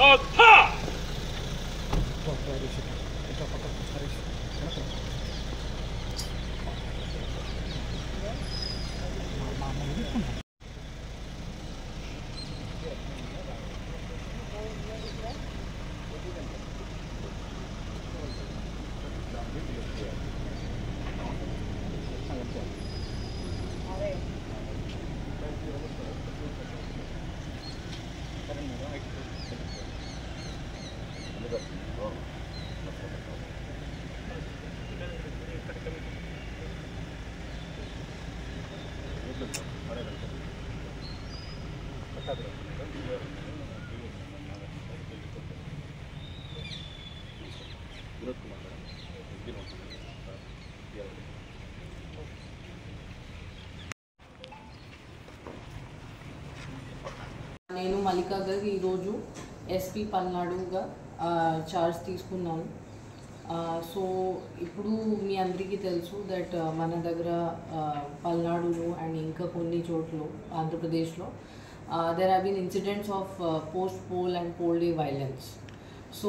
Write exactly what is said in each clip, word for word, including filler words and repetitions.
నేను మల్లికా గారు ఈరోజు ఎస్పీ పల్నాడుగా చార్జ్ తీసుకున్నాను. సో ఇప్పుడు మీ అందరికీ తెలుసు దట్ మన దగ్గర పల్నాడులో అండ్ ఇంకా కొన్ని చోట్ల ఆంధ్రప్రదేశ్లో there have been incidents of post poll and poll day violence. So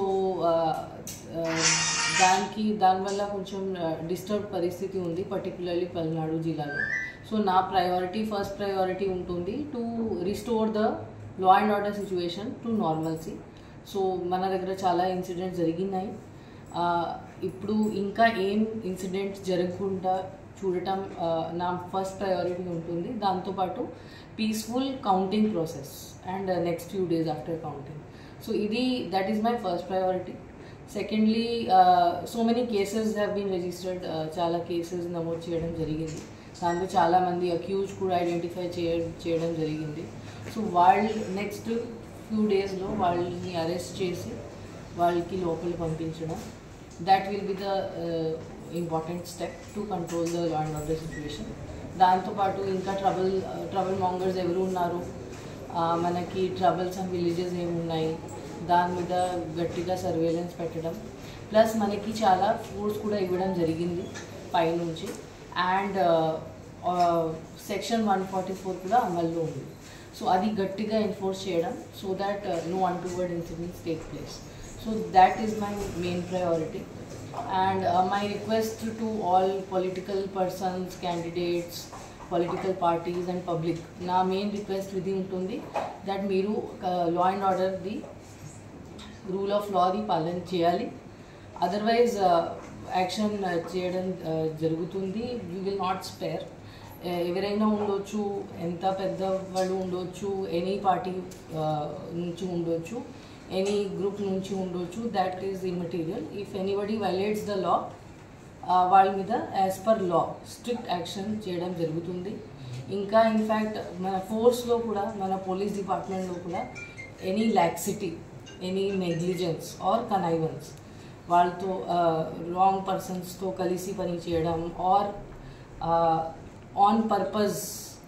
దానికి దానివల్ల కొంచెం డిస్టర్బ్ పరిస్థితి ఉంది పర్టికులర్లీ పల్నాడు జిల్లాలో. సో నా ప్రయారిటీ ఫస్ట్ ప్రయారిటీ ఉంటుంది to restore the law and order situation to normalcy. So మన దగ్గర చాలా ఇన్సిడెంట్స్ జరిగినాయి. ఇప్పుడు ఇంకా ఏం ఇన్సిడెంట్స్ జరగకుండా చూడటం నా ఫస్ట్ ప్రయారిటీ ఉంటుంది. దాంతోపాటు peaceful counting process and next few days after counting. So ఇది that is my first priority. Secondly so many cases have been registered. చాలా కేసెస్ నమోదు చేయడం జరిగింది. దాంట్లో చాలామంది అక్యూజ్ కూడా ఐడెంటిఫై చేయ చేయడం జరిగింది. సో వాళ్ళు నెక్స్ట్ ఫ్యూ డేస్లో వాళ్ళని అరెస్ట్ చేసి వాళ్ళకి లోపల పంపించడం that will be the important step to control the law and order situation. దాంతోపాటు ఇంకా ట్రబుల్ ట్రబుల్ మాంగర్స్ ఎవరు ఉన్నారు, మనకి ట్రబుల్స్ అండ్ విలేజెస్ ఏమున్నాయి దాని మీద గట్టిగా సర్వేలెన్స్ పెట్టడం, ప్లస్ మనకి చాలా ఫోర్స్ కూడా ఇవ్వడం జరిగింది పైనుంచి. And section one forty four కూడా అమల్లో ఉంది. సో అది గట్టిగా ఎన్ఫోర్స్ చేయడం so that no untoward incidents take place. So that is my main priority. And my request to all political persons, candidates, political parties and public, నా main request ఇది ఉంటుంది that మీరు లా అండ్ ఆర్డర్ది rule of లాది పాలన చేయాలి. Otherwise action చేయడం జరుగుతుంది. We will not spare. ఎవరైనా ఉండొచ్చు, ఎంత పెద్ద వాళ్ళు ఉండొచ్చు, ఎనీ పార్టీ నుంచి ఉండొచ్చు, ఎనీ గ్రూప్ నుంచి ఉండొచ్చు, that is immaterial. If anybody violates the law వాళ్ళ మీద as per law strict action చేయడం జరుగుతుంది. ఇంకా ఇన్ఫ్యాక్ట్ మన ఫోర్స్లో కూడా, మన పోలీస్ డిపార్ట్మెంట్లో కూడా any laxity, any negligence or connivance, వాళ్ళతో రాంగ్ పర్సన్స్తో కలిసి పని చేయడం ఆర్ ఆన్ పర్పస్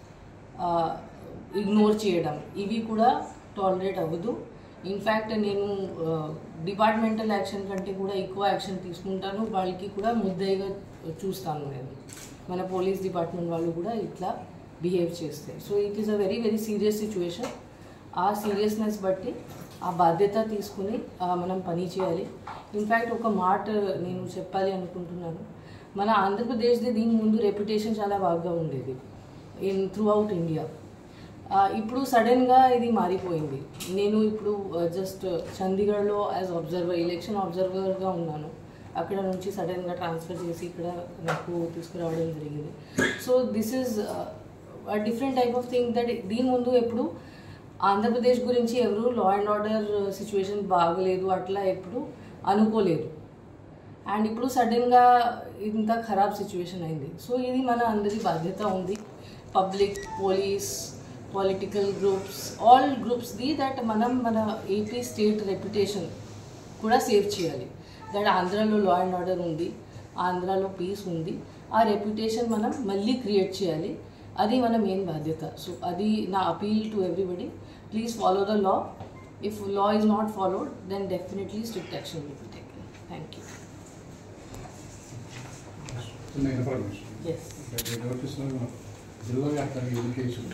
ఇగ్నోర్ చేయడం, ఇవి కూడా టాలరేట్ అవ్వదు. ఇన్ఫ్యాక్ట్ నేను డిపార్ట్మెంటల్ యాక్షన్ కంటే కూడా ఎక్కువ యాక్షన్ తీసుకుంటాను. వాళ్ళకి కూడా ముద్దయిగా చూస్తాను నేను, మన పోలీస్ డిపార్ట్మెంట్ వాళ్ళు కూడా ఇట్లా బిహేవ్ చేస్తే. So it is a very very serious situation. ఆ సీరియస్నెస్ బట్టి ఆ బాధ్యత తీసుకుని మనం పని చేయాలి. ఇన్ఫ్యాక్ట్ ఒక మాట నేను చెప్పాలి అనుకుంటున్నాను. మన ఆంధ్రప్రదేశ్ది దీని ముందు రెప్యుటేషన్ చాలా బాగా ఉండేది ఇన్ త్రూ అవుట్ ఇండియా. ఇప్పుడు సడన్గా ఇది మారిపోయింది. నేను ఇప్పుడు జస్ట్ చండీగఢ్లో యాజ్ అబ్జర్వర్, ఎలక్షన్ అబ్జర్వర్గా ఉన్నాను. అక్కడ నుంచి సడన్గా ట్రాన్స్ఫర్ చేసి ఇక్కడ నాకు తీసుకురావడం జరిగింది. So this is different type of thing that దీని ముందు ఎప్పుడు ఆంధ్రప్రదేశ్ గురించి ఎవరు లా అండ్ ఆర్డర్ సిచ్యువేషన్ బాగలేదు అట్లా ఎప్పుడు అనుకోలేదు. అండ్ ఇప్పుడు సడన్గా ఇంత ఖరాబ్ సిచ్యువేషన్ అయింది. సో ఇది మన అందరి బాధ్యత ఉంది, public, police, political groups, all గ్రూప్స్ది, దట్ మనం మన ఏపీ స్టేట్ రెప్యుటేషన్ కూడా సేవ్ చేయాలి. దట్ ఆంధ్రాలో లా అండ్ ఆర్డర్ ఉంది, ఆంధ్రాలో పీస్ ఉంది, ఆ రెప్యుటేషన్ మనం మళ్ళీ క్రియేట్ చేయాలి. అది మన మెయిన్ బాధ్యత. సో అది నా appeal to everybody. Please follow the law. If law is not followed then definitely strict action will be taken. Thank you. Yes. జిల్లా వ్యాప్తంగా ఎన్ని కేసులు?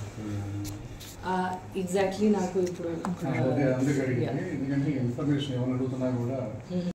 ఎగ్జాక్ట్లీ నాకు ఇప్పుడు అందుకే అడిగింది, ఎందుకంటే ఇన్ఫర్మేషన్ ఏమైనా అడుగుతున్నా కూడా